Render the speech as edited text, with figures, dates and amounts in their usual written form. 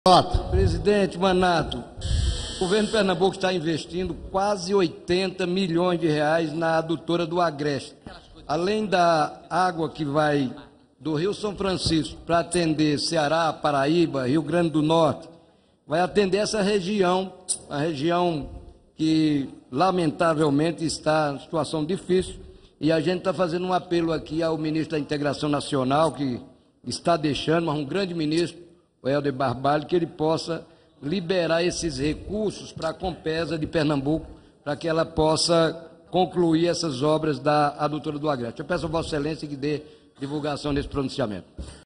Presidente Manato, o governo de Pernambuco está investindo quase 80 milhões de reais na adutora do Agreste. Além da água que vai do Rio São Francisco para atender Ceará, Paraíba, Rio Grande do Norte, vai atender essa região, a região que lamentavelmente está em situação difícil, e a gente está fazendo um apelo aqui ao ministro da Integração Nacional, que está deixando, mas um grande ministro, o Helder Barbalho, que ele possa liberar esses recursos para a Compesa de Pernambuco, para que ela possa concluir essas obras da adutora do Agreste. Eu peço a Vossa Excelência que dê divulgação desse pronunciamento.